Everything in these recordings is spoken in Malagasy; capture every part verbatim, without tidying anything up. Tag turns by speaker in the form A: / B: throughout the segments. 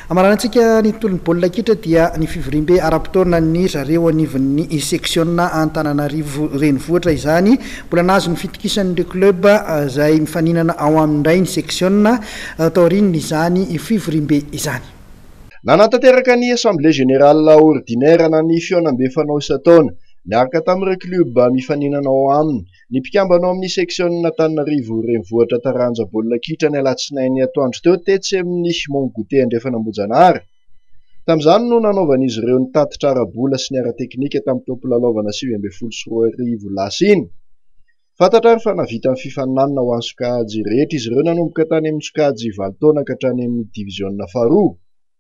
A: Amarantsika ny tolony baolina kitra dia ny fivorimbe ara-potoana ny zareo anivon'ny section Antananarivo renivohitra izany mbola nazo ny fitokisan'ireo club izay mifaninana ao amin'indray ny section taorian'ny izany fivorimbe izany.
B: Nanatanteraka ny assemblée générale ordinaire na ny fionam-be fanao isa-taona niaraka tamin'ireo club mifaninana ao aminy ny mpikambana ao amin'ny section Antananarivo renivohitra taranja baolina kitra ny alatsinainy atoandro teo tetsy amin'ny Mongote Andrefanambojanahary. Tamin'izany no nanaovan'izy ireo ny tatitra ara-bola sy ny ara-teknika tamin'ny tompolalaovana sivy ambin'ny folo sy roa arivo lasa iny. Fantatra ary fa navita amin'ny fifaninanana ho an'ny sokajy rehetra izy ireo nanomboka tany amin'ny sokajy valo taona ka hatrany amin'ny divisiona faharoa.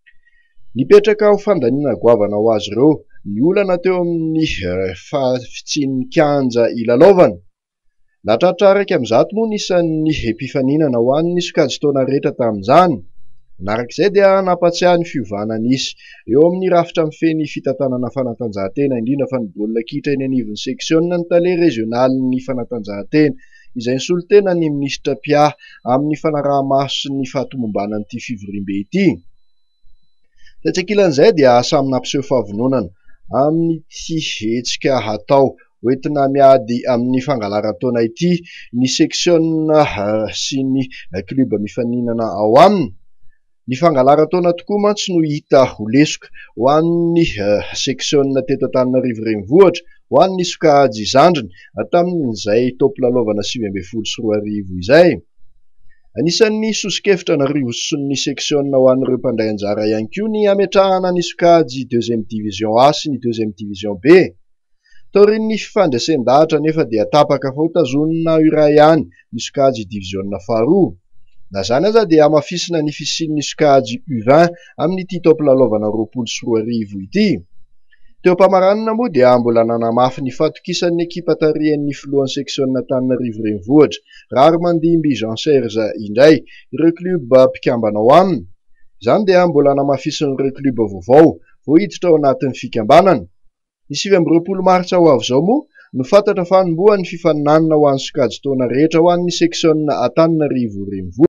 B: Nipetraka ho fandaniana goavana ho azy ireo ny olana teo amin'ny fahafitsian'ny kianja ilalaovana. Nahatratra araka amin'izany moa nisan'ny mpifaninana ho an'ny sokajy taona rehetra tamin'izany. Narak'izay dia nampatsiahy ny fiovana nisy eo amin'ny rafitra mifeny fitantanana fanatanjahantena indrindra fa ny baolina kitra eny anivon'ny section ny tale regionalin'ny fanatanjahantena izay nisolo tena ny minisitra Pia amin'ny fanaraha-maso sy ny fahatomombanan'ity fivorimbe ity. Satria ankilan'izay dia samy nampiseho fahavononana amin'ity hetsika hatao hoentina miady amin'ny fangalaran-taona ity ny section sy ny club mifaninana ao aminy. Ny fangalaran-taona tokoa mantsy no hita ho lesoka ho an'ny section teto Antananarivo renivohitra ho an'ny sokajy zandriny tamin'izay tompolalaovana sivy ambin'ny folo sy roa arivo izay. Anisan'ny sosikevitra n'Arivo sy ny section ho an'ireo mpandray anjara ihany koa ny ametrahana ny sokajy deuxième division A sy ny deuxième division B. Taorian'ny fifandraisan-dahatra nefa dia tapaka fa ho tazonina iray ihany ny sokajy divisiona faharoa. Na zany aza dia amafisina ny fisian'ny sokajy U vingt amin'ity tompolalaovana roapolo sy roa arivo ity. Teo Pamaranina moa dia mbola nanamafy ny fatokisan'ny ekipa tarihan'ny filohan'ny section Antananarivo renivohitra Rary Mandimby Jean Serge indray ireo club mpikambana ao aminy. Izany dia mbola namafisin'ireo club vaovao vao hiditra ao anatin'ny fikambanana. Ny sivy amby roapolo martsa ho avy izao moa no fantatra fa hanombohan'ny fifaninanana ho an'ny sokajy taona rehetra ho an'ny section Antananarivo renivohitra.